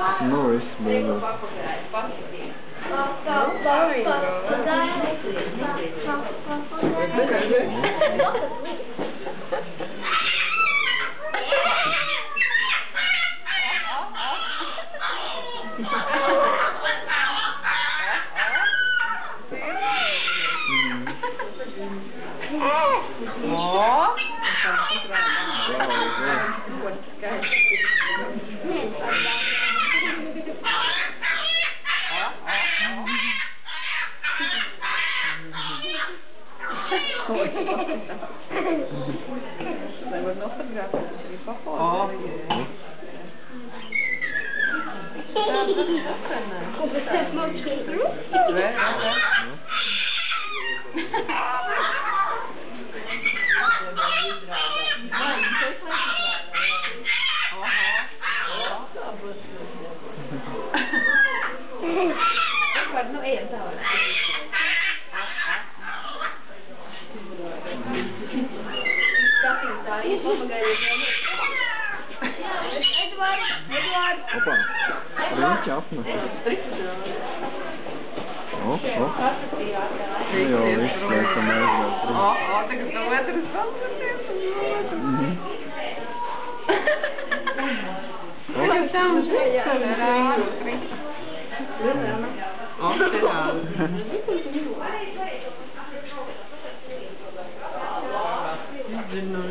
Noise, baby. Nog gedragen, dus je papa. Oh. Komt het net maar terug? Nee, Ik word nog één taal. Opa, print af nog. Oh. Ja, is leuk van mij. Oh, dat is nog wat interessant. Ik heb samen Oh,